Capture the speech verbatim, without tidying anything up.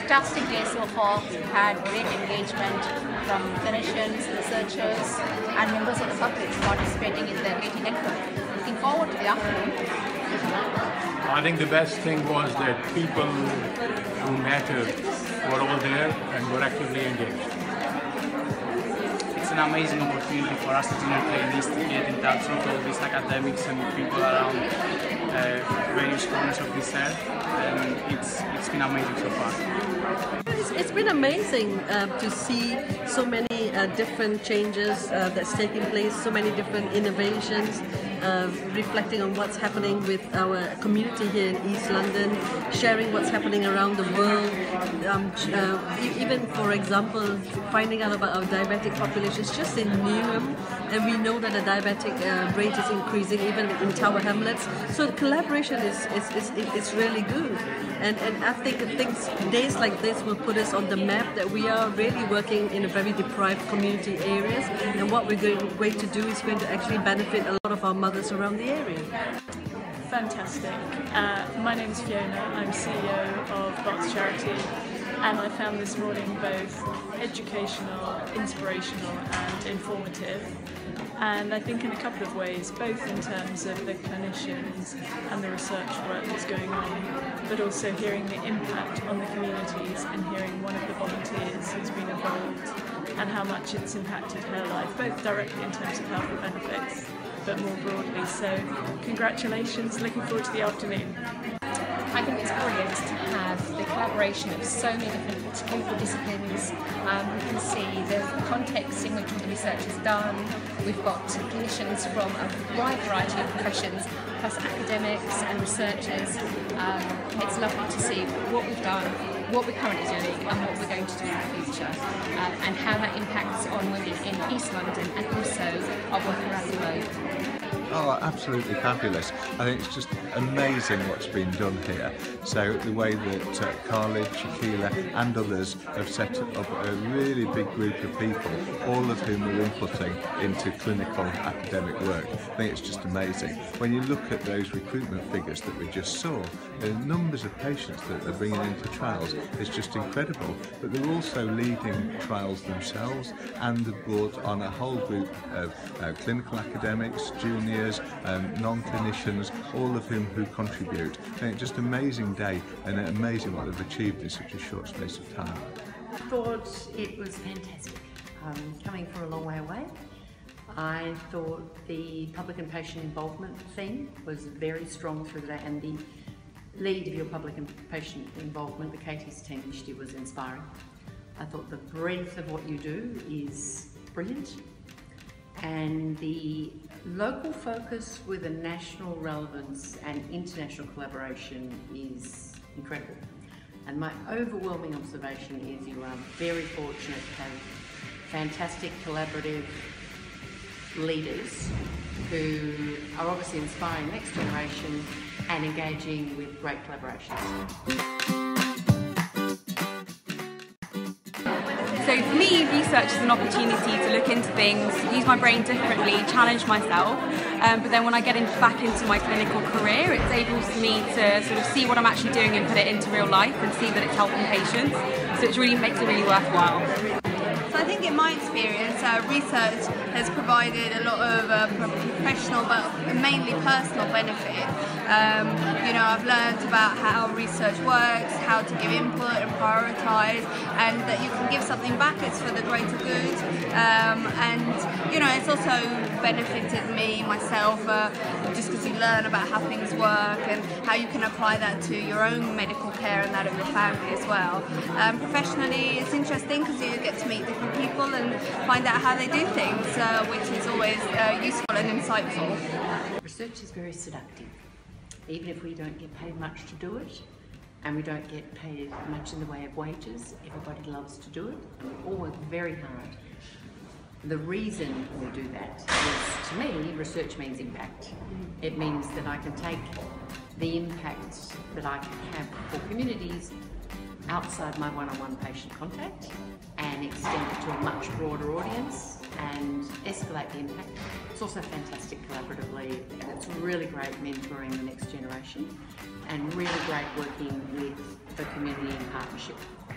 fantastic day so far. We've had great engagement from clinicians, researchers and members of the public participating in the Reti network. Looking forward to the afternoon. I think the best thing was that people who mattered were all there and were actively engaged. It's an amazing opportunity for us to at least get in touch with all these academics and people around uh, various corners of this earth, and it's, it's been amazing so far. It's, it's been amazing uh, to see so many uh, different changes uh, that's taking place, so many different innovations, uh, reflecting on what's happening with our community here in East London, sharing what's happening around the world, um, uh, even for example finding out about our diabetic population. It's just in Newham, and we know that the diabetic uh, rate is increasing even in Tower Hamlets. So the collaboration is, is, is, is really good. And, and I think things, days like this will put us on the map that we are really working in a very deprived community areas, and what we're going, going to do is going to actually benefit a lot of our mothers around the area. Fantastic. Uh, my name is Fiona, I'm C E O of Box Charity, and I found this morning both educational, inspirational and informative. And I think in a couple of ways, both in terms of the clinicians and the research work that's going on, but also hearing the impact on the communities and hearing one of the volunteers who's been involved and how much it's impacted her life, both directly in terms of health benefits, but more broadly. So congratulations, looking forward to the afternoon. I think it's brilliant to have the collaboration of so many different clinical disciplines. Um, we can see the context in which all the research is done. We've got clinicians from a wide variety of professions, plus academics and researchers. Um, it's lovely to see what we've done, what we're currently doing and what we're going to do in the future, um, and how that impacts on women in East London and also our work around the globe. Oh, absolutely fabulous. I think it's just amazing what's been done here. So the way that uh, Khalid, Shakila and others have set up a really big group of people, all of whom are inputting into clinical academic work. I think it's just amazing. When you look at those recruitment figures that we just saw, the numbers of patients that they're bringing into trials is just incredible. But they're also leading trials themselves, and they've brought on a whole group of uh, clinical academics, juniors, Um, non-clinicians, all of whom who contribute. And it's just an amazing day and amazing what they've achieved in such a short space of time. I thought it was fantastic, um, coming from a long way away. I thought the public and patient involvement theme was very strong through the day, and the lead of your public and patient involvement, the Katie's team initiative, was inspiring. I thought the breadth of what you do is brilliant, and the local focus with a national relevance and international collaboration is incredible. And my overwhelming observation is you are very fortunate to have fantastic collaborative leaders who are obviously inspiring the next generation and engaging with great collaborations. So for me, research is an opportunity to look into things, use my brain differently, challenge myself, um, but then when I get in, back into my clinical career, it's able for me to sort of see what I'm actually doing and put it into real life and see that it's helping patients, so it really makes it really worthwhile. So I think in my experience, uh, research has provided a lot of uh, professional but mainly personal benefit. Um, you know, I've learned about how research works, how to give input and prioritise, and that you can give something back, it's for the greater good. Um, and, you know, it's also benefited me, myself, uh, just because you learn about how things work and how you can apply that to your own medical care and that of your family as well. Um, professionally, it's interesting because you get to meet different people and find out how they do things, uh, which is always uh, useful and insightful. Research is very seductive. Even if we don't get paid much to do it, and we don't get paid much in the way of wages, everybody loves to do it, and we all work very hard. The reason we do that is, to me, research means impact. It means that I can take the impact that I can have for communities outside my one-on-one patient contact and extend it to a much broader audience and escalate the impact. It's also fantastic collaboratively, and it's really great mentoring the next generation and really great working with the community in partnership.